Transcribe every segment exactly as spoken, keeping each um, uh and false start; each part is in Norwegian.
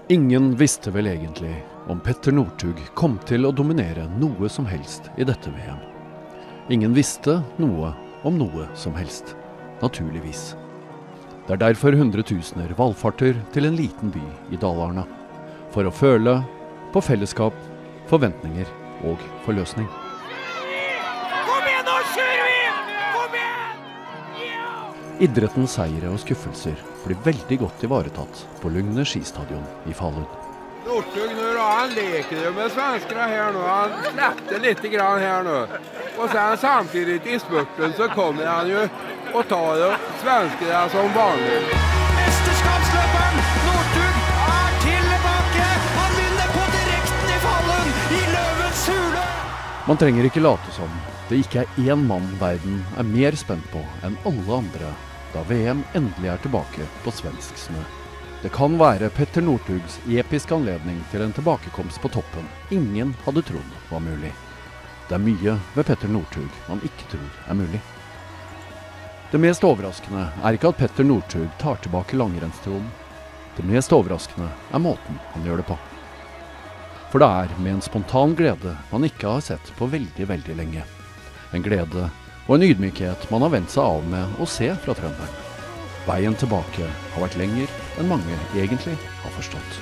Ingen visste vel egentlig om Petter Northug kom til å dominere noe som helst i dette V M. Ingen visste noe om noe som helst, naturligvis. Det er derfor hundretusener valfarter til en liten by i Dalarna, for å føle på fellesskap, forventninger og forløsning. Kom igjen, nå kjører vi! Kom igjen! Ja! Idrettens seire og skuffelser blir veldig godt ivaretatt på Lugner skistadion i Falun. Northug nu då, han leker ju med svenskarna här nu. Han släppte lite grann här nu. Och sen samtidigt i spurten så kommer han ju och tar ju svenskarna som vanligt. Mesterskapsløperen Northug er tilbake! Han vinner på direkten i Falun i Løvens hule! Man trenger ikke late som det ikke er én mann verden er mer spent på enn alle andre da V M endelig er tilbake på svensk snø. Det kan være Petter Northugs episke anledning til en tilbakekomst på toppen ingen hadde trodd var mulig. Det er mye ved Petter Northug man ikke tror er mulig. Det mest overraskende er ikke at Petter Northug tar tilbake langrennstronen. Det mest overraskende er måten han gjør det på. For det er med en spontan glede man ikke har sett på veldig, veldig lenge. En glede og en ydmykhet man har vendt seg av med å se fra trønderen. Veien tilbake har vært lenger enn mange egentlig har forstått.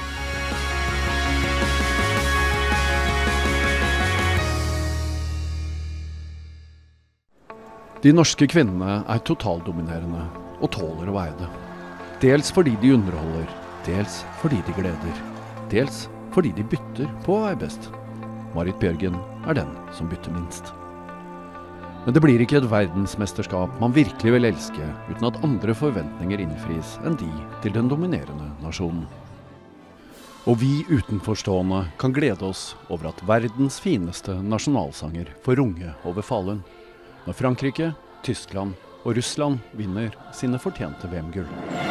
De norske kvinnene er totaldominerende og tåler å veie det. Dels fordi de underholder, dels fordi de gleder, dels fordi de bytter på å være best. Marit Bjørgen er den som bytter minst. Men det blir ikke et verdensmesterskap man virkelig vil elske uten at andre forventninger innfris enn de til den dominerende nasjonen. Og vi utenforstående kan glede oss over at verdens fineste nasjonalsanger får runge over Falun, når Frankrike, Tyskland og Russland vinner sine fortjente V M-gull.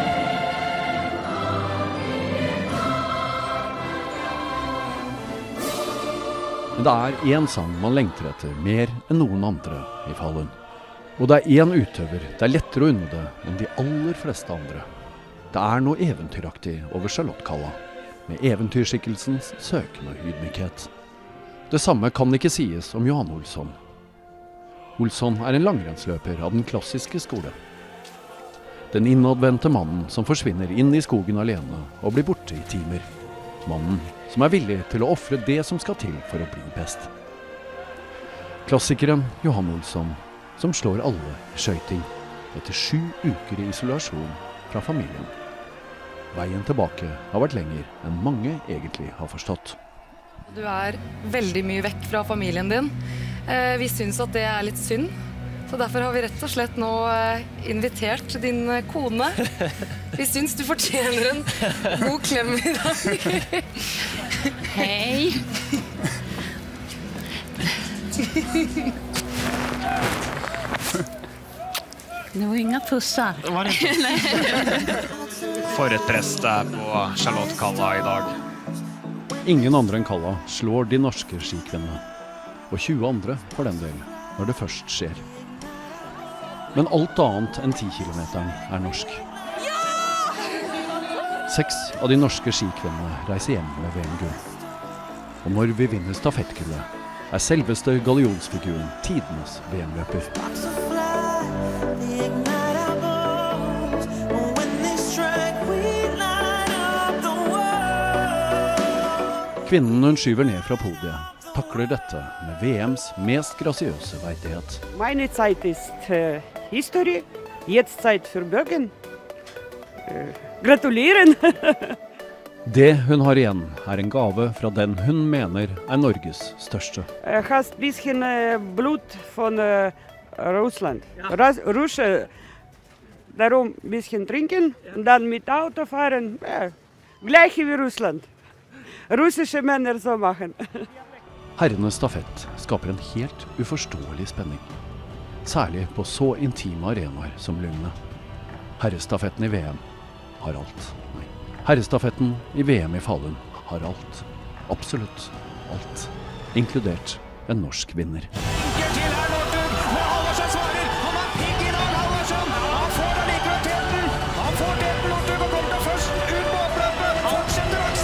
Men det er én sang man lengter etter mer enn noen andre i Falun. Og det er én utøver det er lettere å unne det enn de aller fleste andre. Det er noe eventyraktig over Charlotte-Kalla, med eventyrskikkelsens søkende ydmykhet. Det samme kan ikke sies om Johan Olsson. Olsson er en langrennsløper av den klassiske skole. Den innadvendte mannen som forsvinner inn i skogen alene og blir borte i timer. Mannen som er villig til å offre det som skal til for å bli best. Klassikeren Johan Olsson, som slår alle i skøyting etter sju uker i isolasjon fra familien. Veien tilbake har vært lenger enn mange egentlig har forstått. Du er veldig mye vekk fra familien din. Eh, vi syns at det er litt synd, så derfor har vi rett og slett nå eh, invitert din kone. Vi syns du fortjener en god klem i dag. Hej! Det var inga pussar. Det var ikke. For et press det er på Charlotte-Kalla i dag. Ingen andre enn Kalla slår de norske skikvinnene, og tjue andre for den del, når det først skjer. Men alt annet enn ti kilometeren er norsk. Seks av de norske skikvinnene reiser hjem med V M-gull. Og når vi vinner stafettgullet, er selveste gallionsfiguren tidenes V M-løper. Kvinnen hun skyver ned fra podiet takler dette med V M's mest grasiøse verdighet. Meine Zeit ist uh, history. Jetzt Zeit für Bögen. Uh, gratulieren! Det hun har igjen er en gave fra den hun mener er Norges største. Jeg har et bisschen uh, blod von uh, Russland. Ja. Russe, darum ein bisschen trinken ja. Und dann mit Auto fahren. Ja, gleich wie Russland. Russische männer som machen. Herrenes stafett skaper en helt uforståelig spenning. Særlig på så intime arenaer som Lugner. Herrestafetten i V M har alt. Nei. Herrestafetten i V M i Falun har alt. Absolutt alt. Inkludert en norsk vinner. Han får den likevel til den! Han får til den, Northug, og kommer til først ut på oppløpet! Fortsetter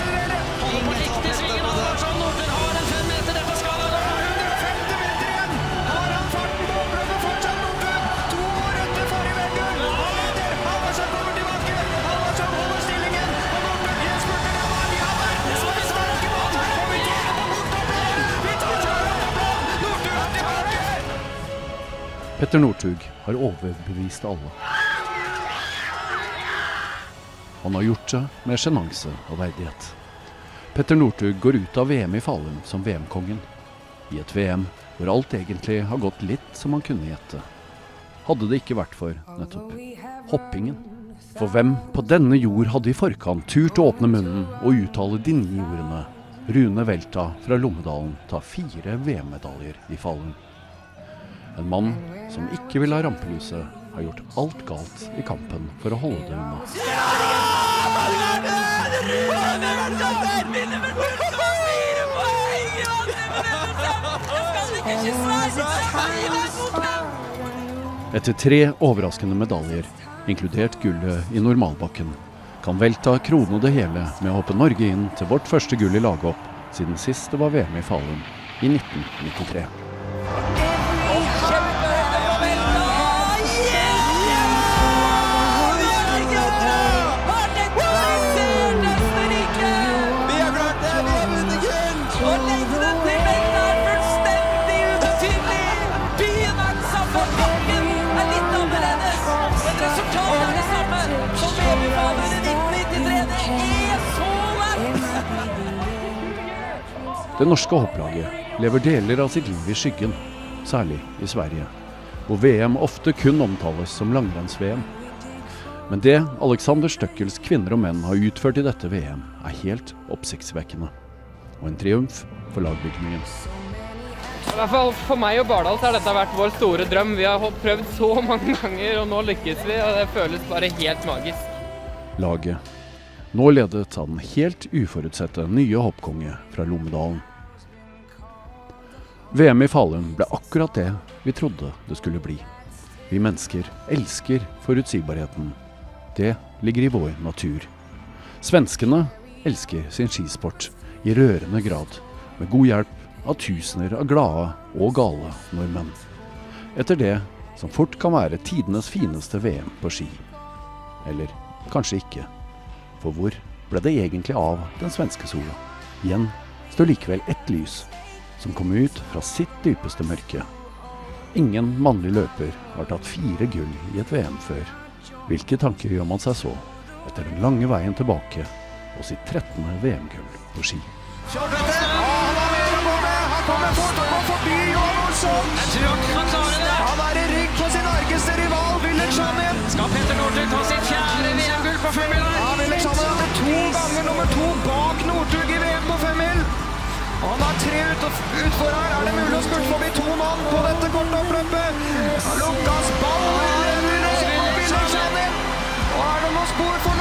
Petter Northug har overbevist alle. Han har gjort det med sjenanse og verdighet. Petter Northug går ut av V M i Falun som V M-kongen. I et V M hvor alt egentlig har gått litt som man kunne gjette. Hadde det ikke vært for nettopp hoppingen. For hvem på denne jord hadde i forkant turt å åpne munnen og uttale de ni ordene Rune Velta fra Lommedalen tar fire V M-medaljer i Falun. En mann som ikke vil ha rampelyset, har gjort alt galt i kampen for å holde det unna. Etter tre overraskende medaljer, inkludert gullet i normalbakken, kan Velta krone det hele med å hoppe Norge inn til vårt første gull i laghopp, siden sist det var V M i Falun i nitten nittitre. Det norske hopplaget lever deler av sitt liv i skyggen, særlig i Sverige, hvor V M ofte kun omtales som langrenns-V M. Men det Alexander Støkkels kvinner og menn har utført i dette V M er helt oppsiktsvekkende, og en triumf for lagbygningen. I hvert fall for meg og Bardal så har dette vært vår store drøm. Vi har prøvd så mange ganger, og nå lykkes vi, og det føles bare helt magisk. Laget, nå ledet av den helt uforutsette nye hoppkonge fra Lommedalen. V M i Falun ble akkurat det vi trodde det skulle bli. Vi mennesker elsker forutsigbarheten. Det ligger i vår natur. Svenskene elsker sin skisport i rørende grad, med god hjelp av tusener av glade og gale nordmenn. Etter det som fort kan være tidenes fineste V M på ski. Eller kanskje ikke. For hvor ble det egentlig av den svenske sola? Igjen står likevel ett lys, som kom ut fra sitt dypeste mørke. Ingen mannlig løper har tatt fire gull i et V M før. Hvilke tanker gjør man seg så, etter den lange veien tilbake og sitt trettende V M-gull på ski? Kommer fort og går forbi Johan Olsson. Jeg tror han kan klare det. Han er i rygg på sin argeste rival, Wilhelmshaven. Skal Petter Northug ta sitt fjerde V M-gull på femmil? Ja, Wilhelmshaven er to ganger nummer to bak Northug i V M på femmil. Han har tre ut, utfor her. Er det mulig å spurte forbi to mann på dette korte oppløpet? Lukas ball, eller Wilhelmshaven. Og er det noen spor for